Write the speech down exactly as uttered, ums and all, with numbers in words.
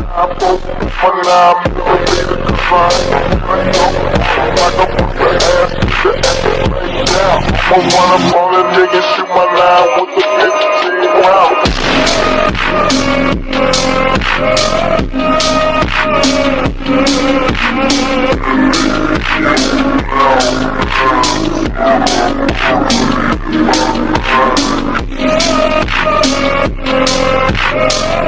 I'm on a nigga, shoot my line with the fifteen round. Yeah.